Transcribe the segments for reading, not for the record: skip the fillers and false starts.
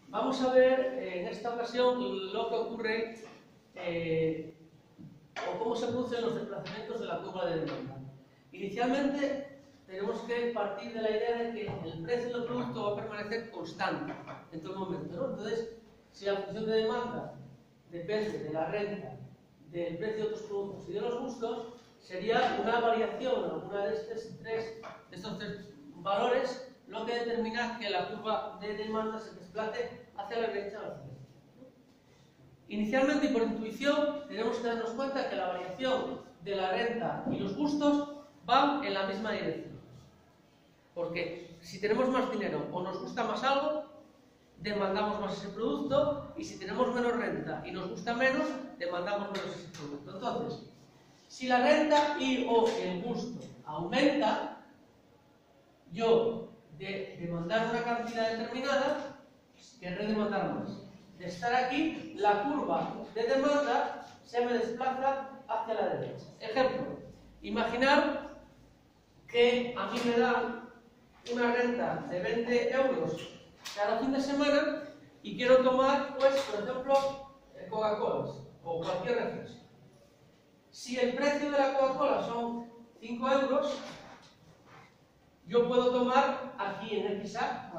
Vamos a ver en esta ocasión lo que ocurre o cómo se producen los desplazamientos de la curva de demanda. Inicialmente tenemos que partir de la idea de que el precio del producto va a permanecer constante en todo momento, ¿no? Entonces, si la función de demanda depende de la renta, del precio de otros productos y de los gustos, sería una variación en alguna de estos tres valores lo que determina que la curva de demanda se desplace hacia la derecha o hacia la izquierda. Inicialmente y por intuición tenemos que darnos cuenta que la variación de la renta y los gustos van en la misma dirección. Porque si tenemos más dinero o nos gusta más algo, demandamos más ese producto, y si tenemos menos renta y nos gusta menos, demandamos menos ese producto. Entonces, si la renta y o el gusto aumenta, yo de demandar una cantidad determinada, querré demandar más. De estar aquí, la curva de demanda se me desplaza hacia la derecha. Ejemplo, imaginar que a mí me dan una renta de 20 euros cada fin de semana y quiero tomar, pues, por ejemplo, Coca-Cola o cualquier refresco. Si el precio de la Coca-Cola son 5 euros, yo puedo tomar aquí en el X-A.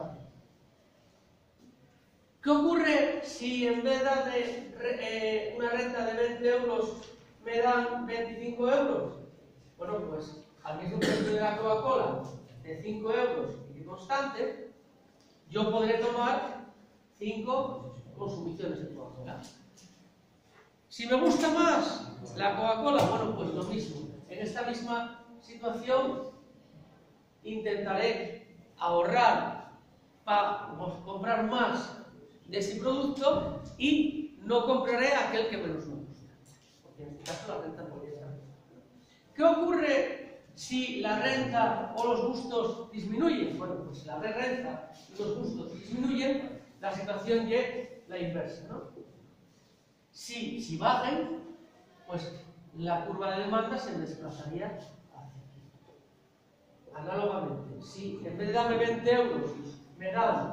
¿Qué ocurre si en vez de una renta de 20 euros me dan 25 euros? Bueno, pues al mismo precio de la Coca-Cola de 5 euros y constante, yo podré tomar 5 consumiciones de Coca-Cola. Si me gusta más la Coca-Cola, bueno, pues lo mismo. En esta misma situación intentaré ahorrar para comprar más de ese producto y no compraré aquel que menos me gusta. Porque en este caso la renta podría ser. ¿Qué ocurre si la renta o los gustos disminuyen? Bueno, pues si la renta y los gustos disminuyen, la situación es la inversa, ¿no? Si bajen, pues la curva de demanda se desplazaría hacia aquí. Análogamente, si en vez de darme 20 euros me dan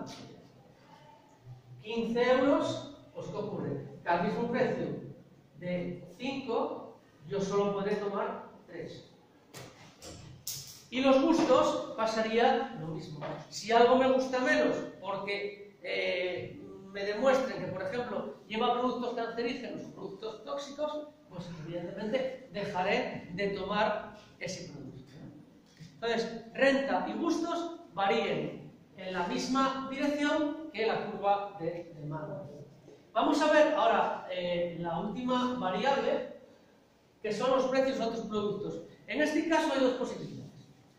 15 euros, pues ¿qué ocurre? Que al mismo precio de 5, yo solo podré tomar 3. Y los gustos pasaría lo mismo. Si algo me gusta menos porque me demuestren que, por ejemplo, lleva productos cancerígenos o productos tóxicos, pues evidentemente dejaré de tomar ese producto. Entonces, renta y gustos varían en la misma dirección que la curva de demanda. Vamos a ver ahora la última variable, que son los precios de otros productos. En este caso hay dos posibilidades.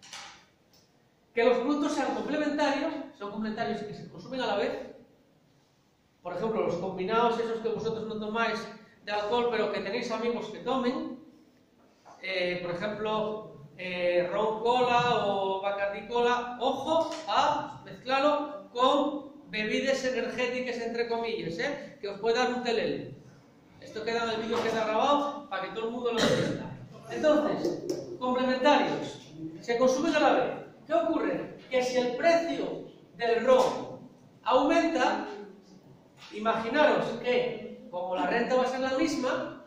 Que los productos sean complementarios, son complementarios que se consumen a la vez. Por ejemplo, los combinados, esos que vosotros no tomáis de alcohol, pero que tenéis amigos que tomen. Por ejemplo, ron cola o Bacardi cola. Ojo a mezclarlo con bebidas energéticas, entre comillas, que os puede dar un telele. Esto queda en el vídeo, queda grabado para que todo el mundo lo entienda. Entonces, complementarios, se consumen a la vez. ¿Qué ocurre? Que si el precio del ron aumenta, imaginaros que, como la renta va a ser la misma,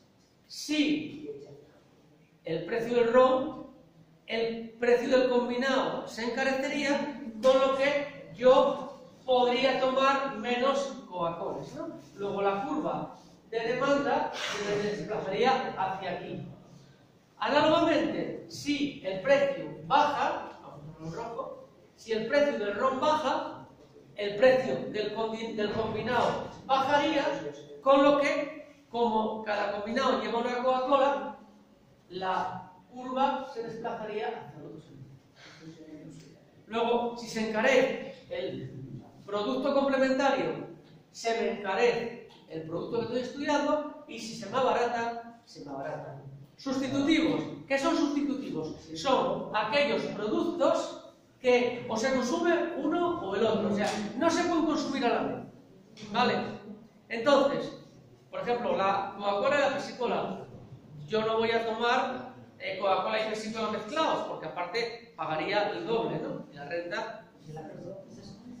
si el precio del ron, el precio del combinado se encarecería, con lo que yo podría tomar menos Coca-Cola, ¿no? Luego la curva de demanda se desplazaría hacia aquí. Análogamente, si el precio baja, rojo, si el precio del ron baja, el precio del combinado bajaría, con lo que, como cada combinado lleva una Coca-Cola, la curva se desplazaría hacia el otro sentido. Luego, si se encarece el producto complementario, se me encarece el producto que estoy estudiando, y si se me abarata, se me abarata. Sustitutivos. ¿Qué son sustitutivos? Son aquellos productos que o se consume uno o el otro. O sea, no se pueden consumir a la vez. ¿Vale? Entonces, por ejemplo, la Coca-Cola y la Pepsi-Cola. Yo no voy a tomar Coca-Cola y Pepsi-Cola mezclados, porque aparte pagaría el doble, ¿no? Y la renta.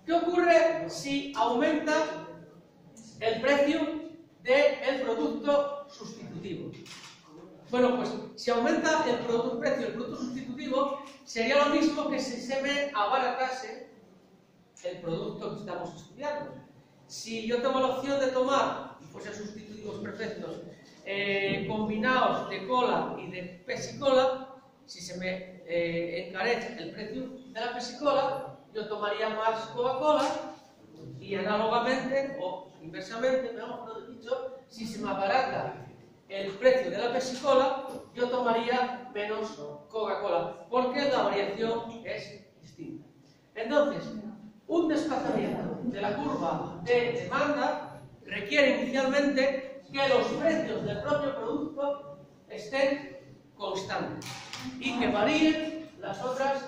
¿Qué ocurre si aumenta el precio del producto sustitutivo? Bueno, pues si aumenta el precio del producto sustitutivo, sería lo mismo que si se me abaratase el producto que estamos estudiando. Si yo tengo la opción de tomar, y fuesen sustitutivos perfectos, combinados de cola y de pepsi-cola, si se me encarece el precio de la pepsi-cola, yo tomaría más Coca-Cola, y análogamente o inversamente, mejor dicho, si se me abarata el precio de la pepsi-cola, yo tomaría menos Coca-Cola, porque la variación es distinta. Entonces, un desplazamiento de la curva de demanda requiere inicialmente que los precios del propio producto estén constantes y que varíen las otras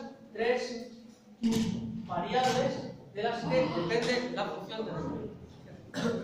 tres variables de las que depende la función de los precios.